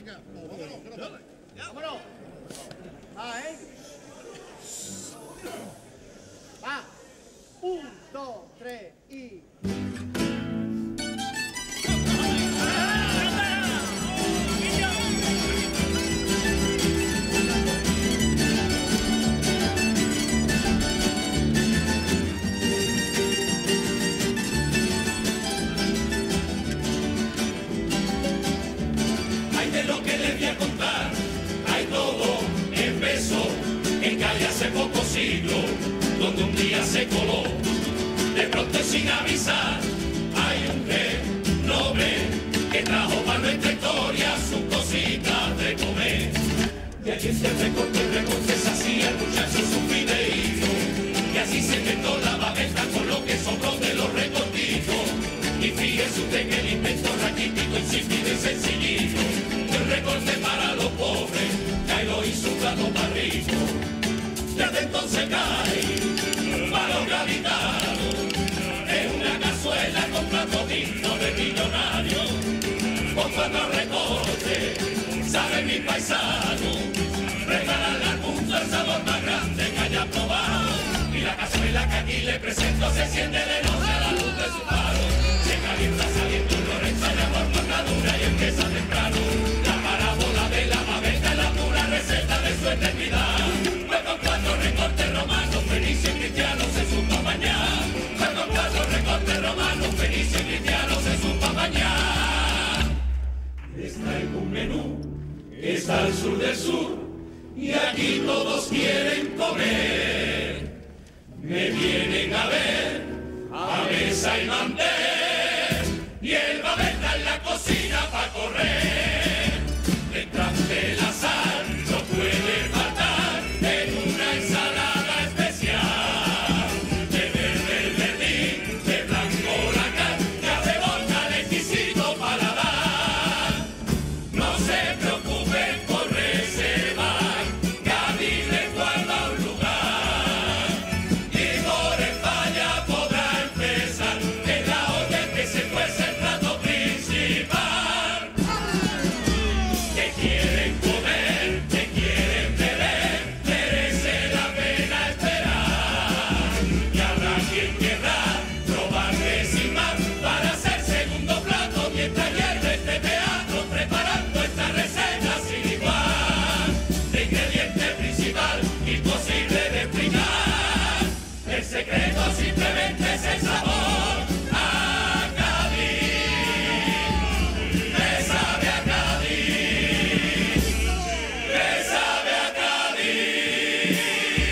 Venga, vámonos. Vámonos. Va, ¿eh? Va. 1, 2, 3 y... Hay de lo que les voy a contar, hay todo empezó en calle hace pocos siglos, donde un día se coló, de pronto sin avisar, hay un rey noble que trajo para nuestra historia sus cositas de comer. De allí se recorte se hacía el muchacho su fideíto, y así se inventó la babeta con lo que sobró de los recortitos. Y fíjese usted que el invento raquítico, insípido y sencillito, el recorte para los pobres, ya lo hizo un plato para rico. Desde entonces cae para los gaditanos, es una cazuela con plato digno de millonario. Con cuatro recortes, sabe mi paisano, regalarle al mundo el sabor más grande que haya probado. Y la cazuela que aquí le presento se enciende de noche a la luz de su faro. Se calienta saliendo un Lorenzo de amor madura y empieza temprano. La parábola de la babeta es la pura receta de su eternidad. Fue con cuatro recortes romanos, fenicios y cristianos se supo mañana. Fue con cuatro recortes romanos, fenicios y cristianos se supo mañana. Les traigo un menú que está al sur del sur y aquí todos quieren comer. Me vienen a ver a mesa y mantel y el babeta en la cocina pa' correr. Detrás de la sal no puede faltar en una ensalada especial. De verde el verdín, de blanco la carne, que rebota el exquisito paladar. No se preocupen por reservar, Cádiz les guarda un lugar. Y por España podrá empezar en la olla que se fuese el plato principal. Que quieren comer, que quieren beber, merece la pena esperar. Y habrá quien querrá probarle sin más para hacer segundo plato mientras hierve este teatro preparando esta receta sin igual. De ingrediente principal, imposible de explicar. El secreto simplemente es el sabor a Cádiz. Me sabe a Cádiz. Me sabe a Cádiz.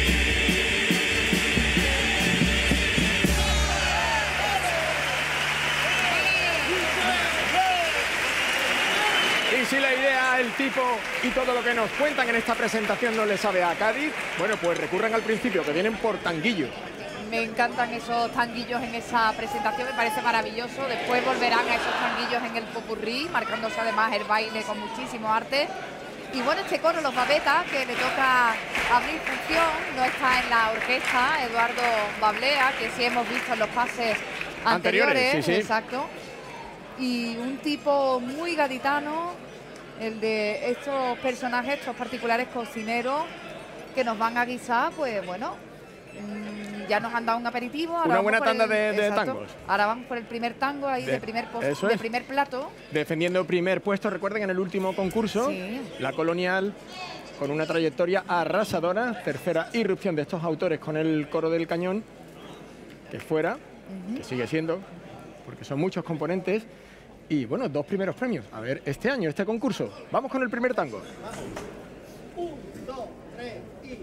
Y si la idea, el tipo y todo lo que nos cuentan en esta presentación no le sabe a Cádiz, bueno, pues recurran al principio, que vienen por tanguillo. Me encantan esos tanguillos en esa presentación, me parece maravilloso. Después volverán a esos tanguillos en el popurrí, marcándose además el baile con muchísimo arte. Y bueno, este coro, los babetas, que le toca abrir función, no está en la orquesta, Eduardo Bablea, que sí hemos visto en los pases anteriores. Sí, sí. Exacto. Y un tipo muy gaditano, el de estos personajes, estos particulares cocineros que nos van a guisar, pues bueno, ya nos han dado un aperitivo. Ahora Una buena vamos por tanda de exacto. tangos. Ahora vamos por el primer tango ahí de primer plato. Defendiendo primer puesto, recuerden, en el último concurso, Sí. la Colonial, con una trayectoria arrasadora, tercera irrupción de estos autores con el coro del cañón, que fuera, que sigue siendo, porque son muchos componentes, y bueno, 2 primeros premios. A ver, este año, este concurso, vamos con el primer tango. 1, 2, 3 y...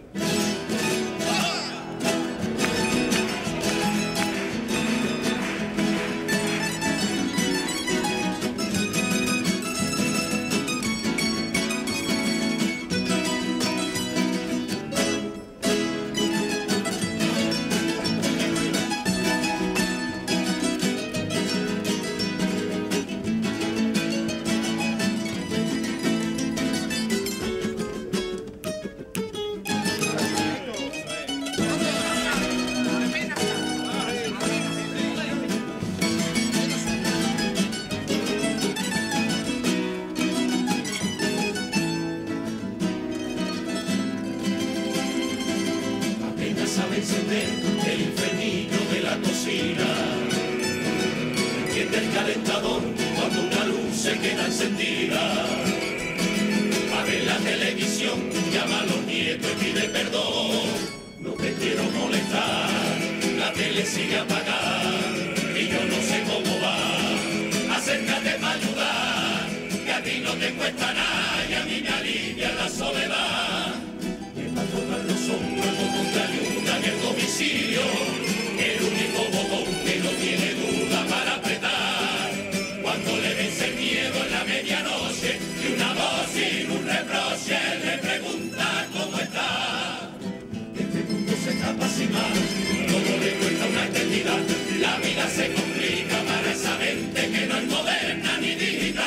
enciende el infernillo de la cocina. Enciende el calentador cuando una luz se queda encendida. Abre la televisión, llama a los nietos y pide perdón. No te quiero molestar, la tele sigue apagada y yo no sé cómo va. Acércate para ayudar, que a ti no te cuesta nada y a mí me alivia la soledad. Para tocar los hombros, el botón de ayuda en el domicilio, el único botón que no tiene duda para apretar. Cuando le vence el miedo en la medianoche y una voz sin un reproche le pregunta cómo está. Este mundo se escapa sin más, todo le cuesta una eternidad. La vida se complica para esa mente que no es moderna ni digital.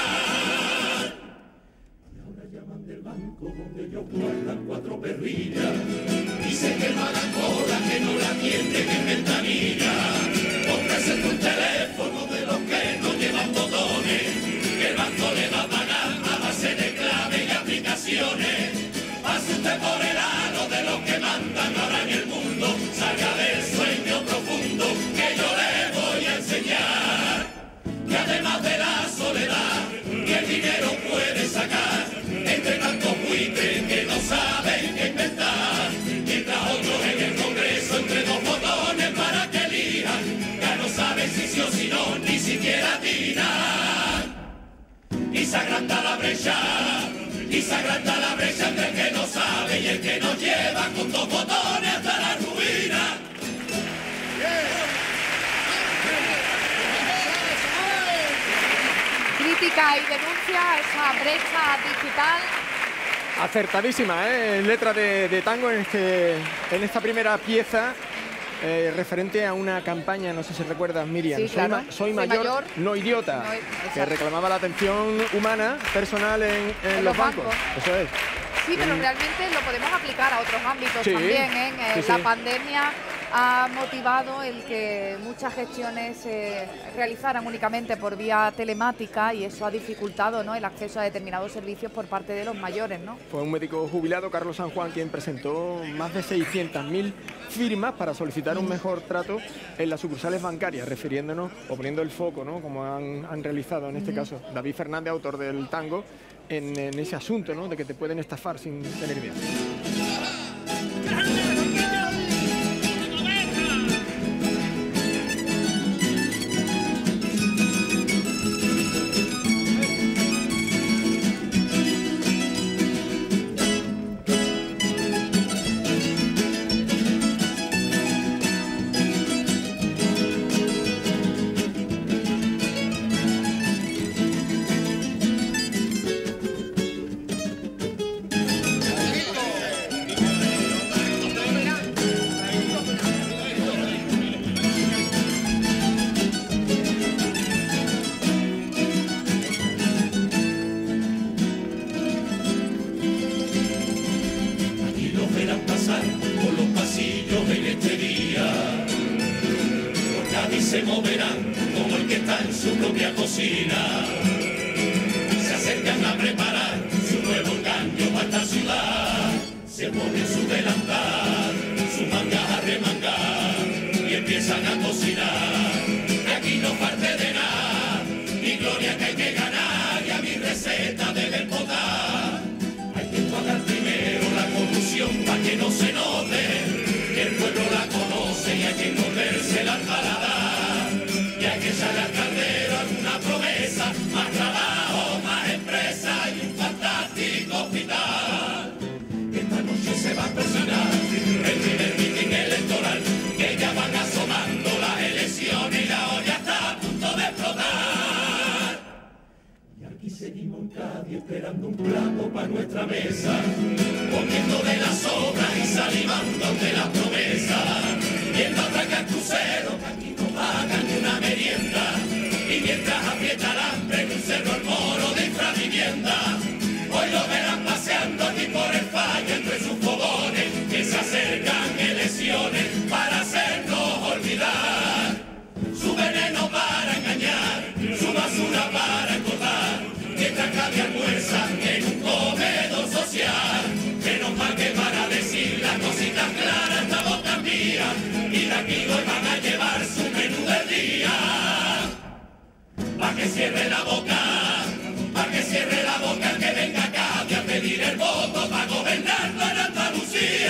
Del banco donde ellos guardan 4 perrillas. Dice que no hagan cola, que no la atienden en ventanilla. Ofrecen un teléfono de los que no llevan botones, que el banco le va a pagar a base de clave y aplicaciones. Pase usted por el aro de los que mandan ahora en el mundo. Salga del sueño profundo que yo le voy a enseñar. Que además de la soledad que el dinero puede sacar, entre tantos buitres que no saben qué inventar, mientras otros en el Congreso entre 2 botones para que elijan, ya no saben si sí o si no, ni siquiera atinan. Y se agranda la brecha, y se agranda la brecha entre el que no sabe y el que no lleva con 2 botones hasta la ruina. Crítica y denuncia esa brecha digital. Acertadísima, ¿eh? Letra de tango en esta primera pieza, referente a una campaña, no sé si recuerdas, Miriam. Sí, claro. Soy mayor, no idiota, que reclamaba la atención humana personal en los bancos. Eso es. Sí, pero realmente lo podemos aplicar a otros ámbitos también, ¿eh? Sí, la sí. pandemia ha motivado el que muchas gestiones se realizaran únicamente por vía telemática y eso ha dificultado, ¿no?, el acceso a determinados servicios por parte de los mayores, ¿no? Fue un médico jubilado, Carlos San Juan, quien presentó más de 600.000 firmas para solicitar un mejor trato en las sucursales bancarias, refiriéndonos o poniendo el foco, ¿no?, como han realizado en este caso David Fernández, autor del tango, en ese asunto, ¿no?, de que te pueden estafar sin tener idea. Se moverán como el que está en su propia cocina. Se acercan a preparar su nuevo engaño para esta ciudad. Se ponen su delantal, su manga a remangar y empiezan a cocinar. Aquí no parte de nada, mi gloria que hay que ganar y a mi receta debe potar. Hay que pagar primero la corrupción para que no se note que el pueblo la conoce y hay que envolverse la albalada. Y hay que echarle al caldero alguna promesa, más trabajo, más empresa y un fantástico hospital. Esta noche se va a cocinar el primer mitin electoral, que ya van asomando las elecciones y la olla está a punto de explotar. Y aquí seguimos en Cádiz esperando un plato para nuestra mesa, comiendo de las obras y salivando de las promesas, viendo atracar cruceros que aquí no pagan ni una merienda, y mientras aprieta el hambre en un cerro el moro de infravivienda. Hoy lo verán paseando aquí por el fallo entre sus fogones, que se acercan elecciones para hacernos olvidar. Su veneno para engañar, su basura para engordar, mientras cada almuerzan en un comedor social. Menos mal que para decir las cositas claras que cierre la boca, para que cierre la boca el que venga acá a pedir el voto para gobernarnos en Andalucía.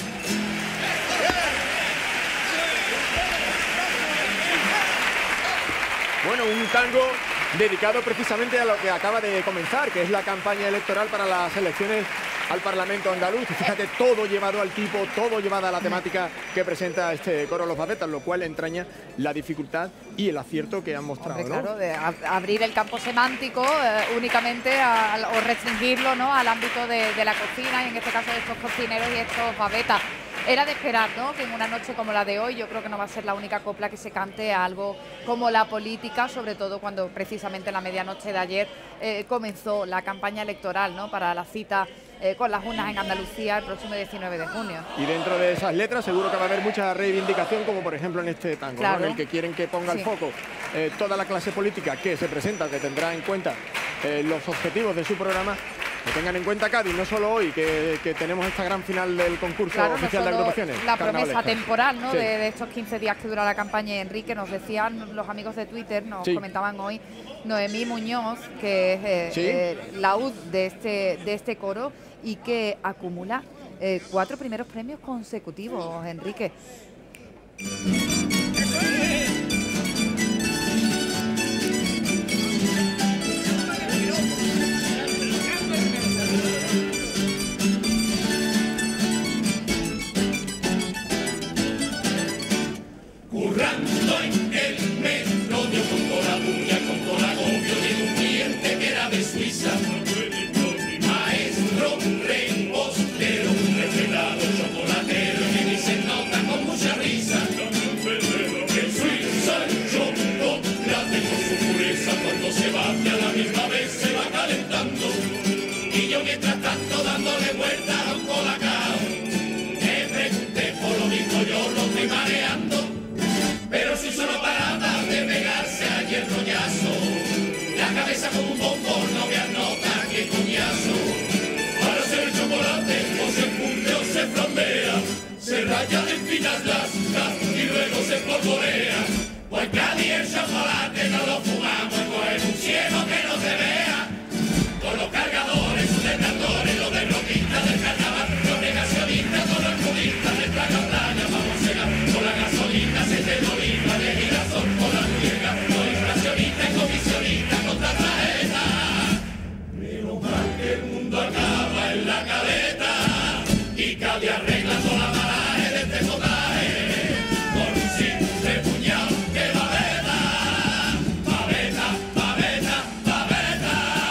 Bueno, un tango dedicado precisamente a lo que acaba de comenzar, que es la campaña electoral para las elecciones al Parlamento andaluz. Fíjate, todo llevado al tipo, todo llevado a la temática que presenta este coro Los Babetas, lo cual entraña la dificultad y el acierto que han mostrado. Hombre, ¿no? claro, de abrir el campo semántico únicamente o restringirlo, ¿no?, al ámbito de la cocina, y en este caso de estos cocineros y estos babetas. Era de esperar, ¿no?, que en una noche como la de hoy, yo creo que no va a ser la única copla que se cante a algo como la política, sobre todo cuando precisamente la medianoche de ayer comenzó la campaña electoral, ¿no?, para la cita con las urnas en Andalucía el próximo 19 de junio. Y dentro de esas letras seguro que va a haber mucha reivindicación, como por ejemplo en este tango, Claro. ¿no?, en el que quieren que ponga el foco toda la clase política que se presenta, que tendrá en cuenta los objetivos de su programa. Que tengan en cuenta Cádiz, no solo hoy, que tenemos esta gran final del concurso Claro, oficial no de solo agrupaciones. la promesa carnavalescas. temporal, ¿no?, Sí. de estos 15 días que dura la campaña. Enrique, nos decían los amigos de Twitter, nos Sí. comentaban hoy, Noemí Muñoz, que es Sí. laúd de este coro y que acumula 4 primeros premios consecutivos, Enrique. Currando en el metrodio con toda la bulla, con todo el agobio de un cliente que era de Suiza. Maestro, repostero, refrenado, chocolatero, que ni se nota con mucha risa. El suizo, el chocolate con su pureza, cuando se bate a la misma vez se va calentando. Y yo mientras tanto dándole vuelta a un colacao, me pregunté por lo mismo, yo lo estoy mareando. Pero si solo paraba de pegarse a hierrollazo, la cabeza como un bombo no me anota que coñazo. Para hacer el chocolate o se funde o se flambea, se raya en finas lascas y luego se espolvorea. Pues Cádiz el chocolate no lo fumamos, pues un cielo que no se vea. Con los cargadores, sus detractores, los derrotistas del carnaval, los negacionistas, todos los budistas de placa playa, vamos a llegar con la gasolina, se te oliva de girasol, con la llega, los inflacionistas, comisionistas, contra tarjeta. Menos mal que el mundo acaba en la caleta y Cádiz arregla toda la paraje de este potaje con un simple puñado que babeta, babeta, babeta, babeta.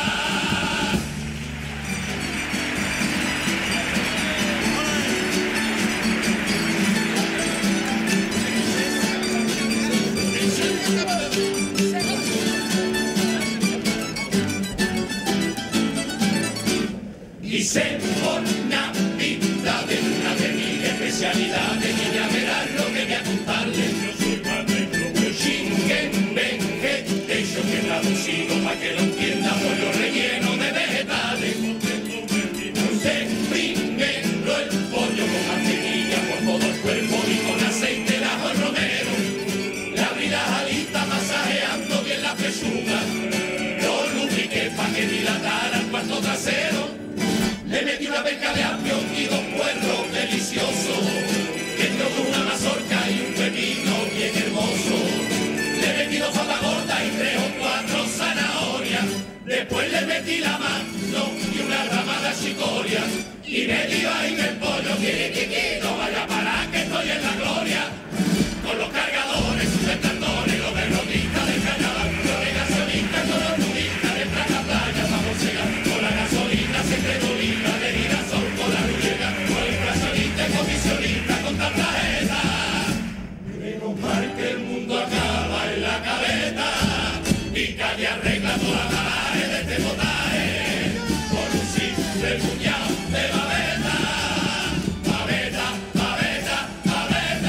Y se una pinta de una de mis especialidades, y ya verás lo que voy a contarle. Yo soy maestro Chinguen, vegetation, que traducido para que lo entienda, pollo relleno de vegetales. Usted primero el pollo con mantequilla por todo el cuerpo y con aceite de ajo y romero. La brida jalita masajeando bien la pechuga, lo lubriqué para que dilatara el cuarto trasero. Le metí una penca de apio y 2 puerros deliciosos, dentro de una mazorca y un pepino bien hermoso. Le metí 2 papas gordas y 3 o 4 zanahorias. Después le metí la mano y una rama de chicoria. Y me dio ahí en el pollo, que no vaya a parar que estoy en la gloria. Con los cargadores, sus detractores, los derrotistas del carnaval, los negacionistas, con los nudistas de placa playa, vamos a llegar con la gasolina, se te dolina, de girasol, con la llega, con el inflacionista, comisionista, con tanta tarjeta. Menos mal que el mundo acaba en la cabeza y Cádiz arregla toda la paraje de este potaje con un simple puñado de babeta, babeta, babeta, babeta.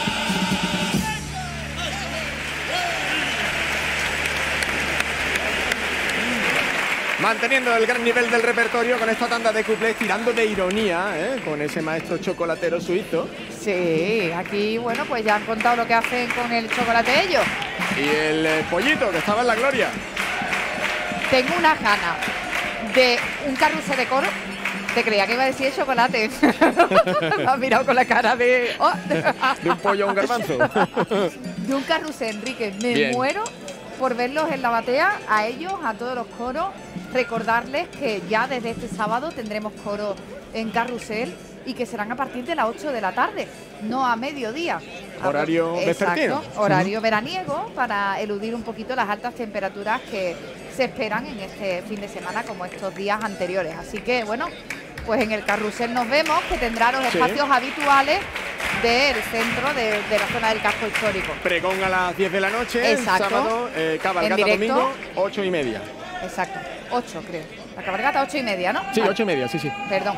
Manteniendo el gran nivel del repertorio con esta tanda de cuplés, tirando de ironía, con ese maestro chocolatero suizo. Sí, aquí, bueno, pues ya han contado lo que hacen con el chocolate ellos. Y el pollito, que estaba en la gloria. Tengo una gana de un carrusel de coro. Te creía que iba a decir chocolate. Me has mirado con la cara de... oh. De un pollo a un garbanzo. De un carrusel, Enrique. Me Bien. muero por verlos en la batea, a ellos, a todos los coros. Recordarles que ya desde este sábado tendremos coros en carrusel y que serán a partir de las 8 de la tarde, no a mediodía. Horario vespertino. Exacto, horario veraniego, para eludir un poquito las altas temperaturas que se esperan en este fin de semana como estos días anteriores. Así que, bueno, pues en el carrusel nos vemos, que tendrá los Sí. espacios habituales del centro de la zona del casco histórico. Pregón a las 10 de la noche, Exacto. sábado, cabalgata En directo. domingo, 8:30. Exacto, 8 creo. La cabalgata 8:30, ¿no? Sí, Vale. 8:30, sí, sí. Perdón.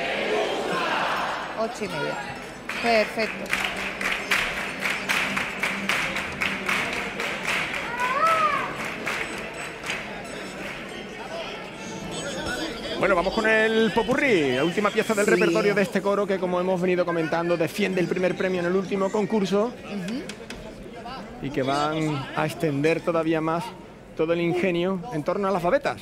8:30. Perfecto. Bueno, vamos con el popurrí, la última pieza del Sí. repertorio de este coro que, como hemos venido comentando, defiende el primer premio en el último concurso y que van a extender todavía más todo el ingenio en torno a las babetas.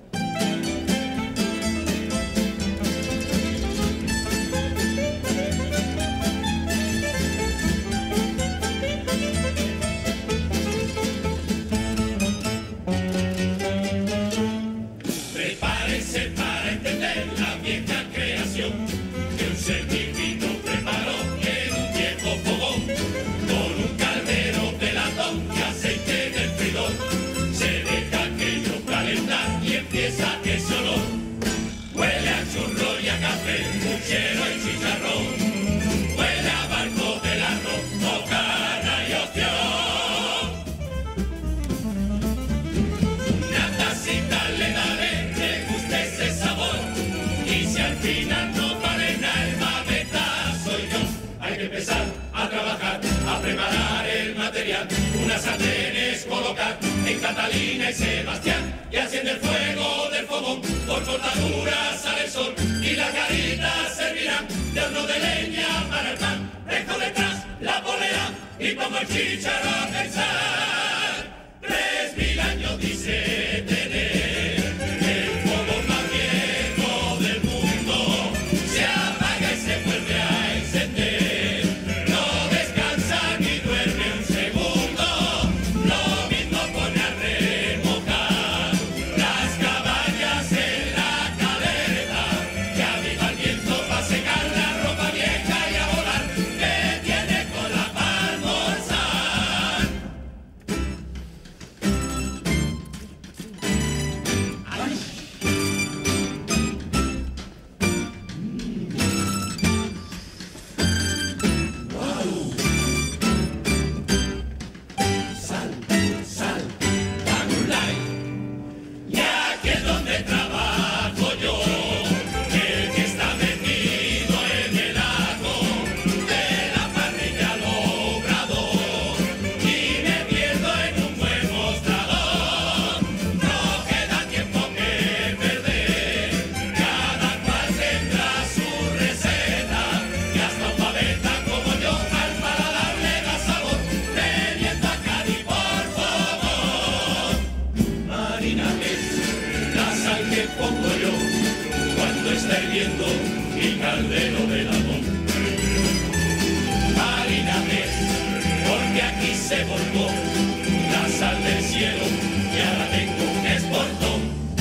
Prepárense para entender la vieja creación que un ser divino preparó en un viejo fogón con un caldero de latón y aceite del fridor. Se deja aquello calentar y empieza ese olor. Huele a churro y a café, puchero y chicharrón. Huele a barco del arroz, bocana y ostión. Una tacita le daré, le gusta ese sabor. Y si al final no vale nada, el babeta soy yo. Hay que empezar a trabajar, a preparar el material. Unas sartenes colocar en Catalina y Sebastián. Y enciende el fuego del fogón, por cortaduras sale el sol. Y las garitas servirán de horno de leña para el pan. Dejo detrás la polea y pongo el chícharo a pensar. 3000 años dice tener el fuego más viejo del mundo. Se apaga y se vuelve a encender. No descansa ni duerme un segundo. Lo mismo pone a remojar las caballas en la caleta. Que aviva el viento para secar la ropa vieja y a volar. Que tiene cola para almorzar. Y aquí es donde trabajo yo, el que está metido en el ajo de la parrilla al obrador. Y me pierdo en un buen mostrador, no queda tiempo que perder. Cada cual tendrá su receta, y hasta un babeta como yo al paladar le da sabor. Bebiendo a Cádiz, por favor. Marina es la sal que pongo yo cuando está hirviendo mi caldero de latón. Marina es porque aquí se volcó la sal del cielo y ahora tengo un esportón.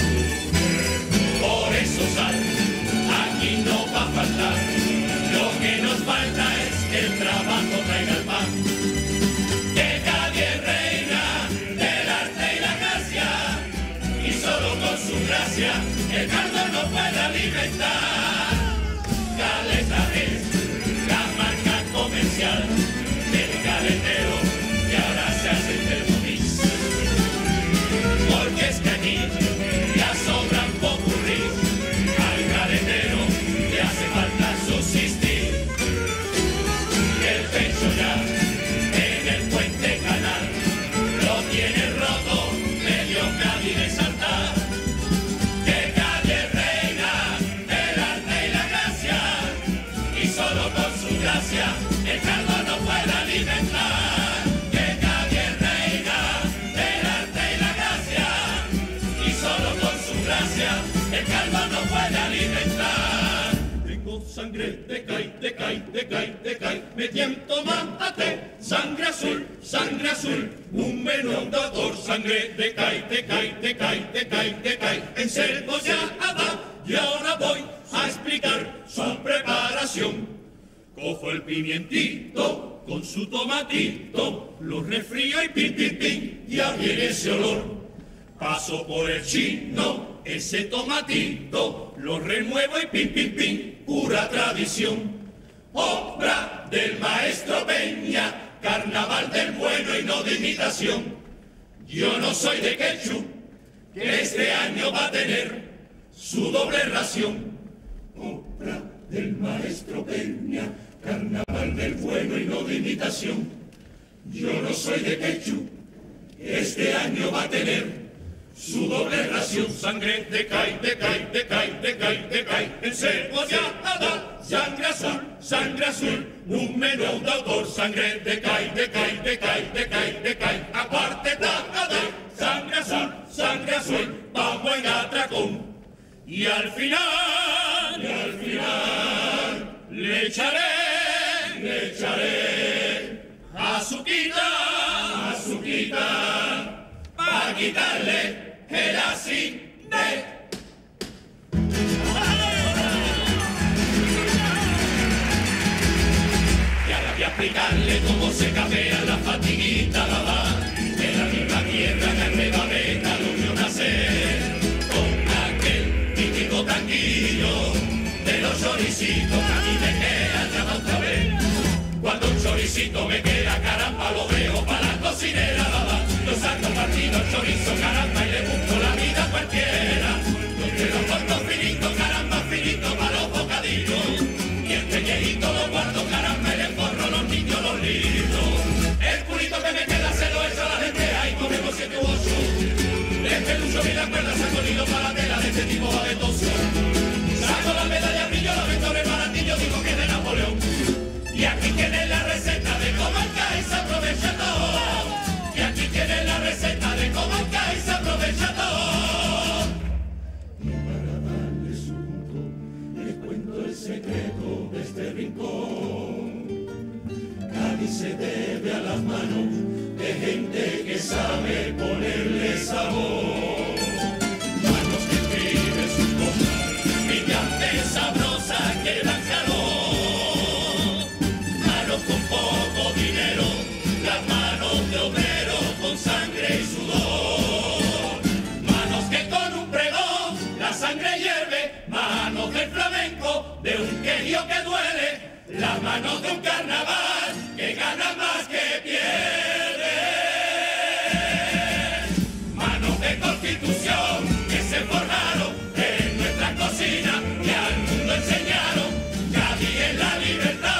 Por eso sal, aquí no va a faltar. Lo que nos falta es que el trabajo traiga el pan. Que Cádiz es reina del arte y la gracia, y solo con su gracia el caldo no puede alimentar. Caleta es la marca comercial del caletero que ahora se hace el Thermomix. Porque es que aquí ya sobran popurrí, al caletero le hace falta subsistir. El pecho ya en el puente canal lo tiene roto, medio Cádiz de saltar. Que Cádiz es reina del sangre, decay, decay, decay, decay, me tiento, mátate, sangre azul, un menudador, sangre, decay, decay, decay, decay, decay, encebollada, y ahora voy a explicar su preparación. Cojo el pimientito con su tomatito, lo refrío y pin, pin, pin, ya viene ese olor. Paso por el chino, ese tomatito, lo remuevo y pin, pin, pin, pura tradición. Obra del maestro Peña, carnaval del bueno y no de imitación. Yo no soy de ketchup, que este año va a tener su doble ración. Obra del maestro Peña, carnaval del bueno y no de imitación. Yo no soy de ketchup, que este año va a tener su doble ración. Sangre decay, decay, decay, decay, decay, encebollada, sangre azul, un menú de autor. Sangre decay, decay, decay, decay, decay, aparte tacada, sangre azul, vamos en atracón. Y al final, le echaré azuquita, para quitarle el acidez. Y ahora voy a explicarle cómo se capea la fatiguita, de la misma tierra que el rebabeta lo vio nacer, con aquel mítico tanguillo de los choricitos que a mí me queda ya otra vez. Cuando un choricito me queda, caramba, lo veo para la cocinera, lo saco partido el chorizo, caramba, y le busco la vida a cualquiera. Yo te lo corto finito, caramba, finito para los bocadillos, y el pellejito lo guardo, caramba, y le forro los niños los libros. El purito que me queda se lo echo a la gente, ahí comemos 7 u 8. El pelucho y la cuerda se han corrido para la tela de este tipo babetoso. Saco la medalla, brillo, la ventona, el baratillo, digo que es de Napoleón. Y aquí tienen la receta de cómo el CAI se aprovecha todo. Y aquí tienen la receta de cómo el CAI se aprovecha todo. Y para darle su punto, les cuento el secreto de este rincón. Cádiz se debe a las manos de gente que sabe ponerle sabor. Manos que escriben sus cosas, brillantes, sabrosas, que dan calor. Con poco dinero, las manos de obrero con sangre y sudor. Manos que con un pregón la sangre hierve, manos del flamenco, de un quejío que duele, las manos de un carnaval que gana más que pierde. Manos de constitución que se forjaron en nuestra cocina, que al mundo enseñaron Cádiz en la libertad.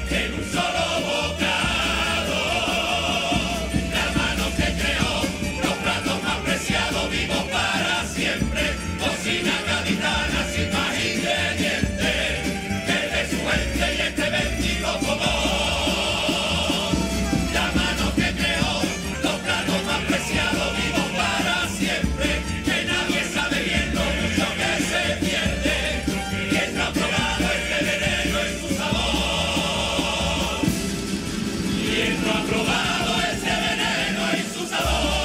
Cocina gaditana sin más ingredientes que de su gente y este bendito fogón. La mano que creó los platos más preciados vivos para siempre, que nadie sabe bien lo mucho que se pierde. ¿Quién no ha probado este veneno en su sabor? ¿Quién no ha probado este veneno en su sabor?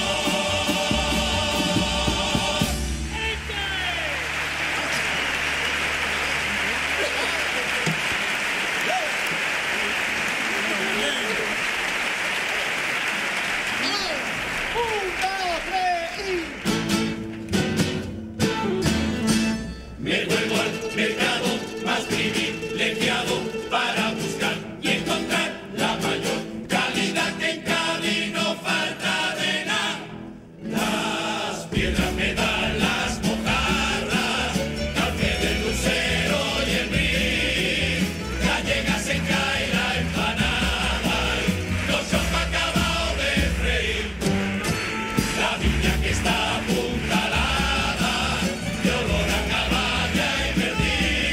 Me vuelvo al mercado más privilegiado para buscar y encontrar la mayor calidad, que en Cádiz no falta de nada. Las piedras me dan las mojarras, café del lucero y el brie, gallegas en cae la empanada y los chops acabados de freír. La viña que está apuntalada de olor a caballa y verdín.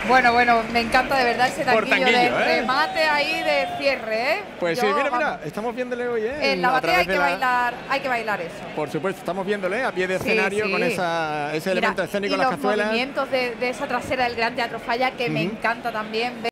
Bueno, me encanta de verdad ese Por tanguillo tanguillo, de remate ahí de cierre, ¿eh? Pues Yo, sí, mira, vamos, estamos viéndole hoy, en la a batea través hay que bailar eso. Por supuesto, estamos viéndole a pie de Sí, escenario sí. con ese Mira, elemento escénico y en las los cazuelas. movimientos de esa trasera del Gran Teatro Falla que me encanta también ver.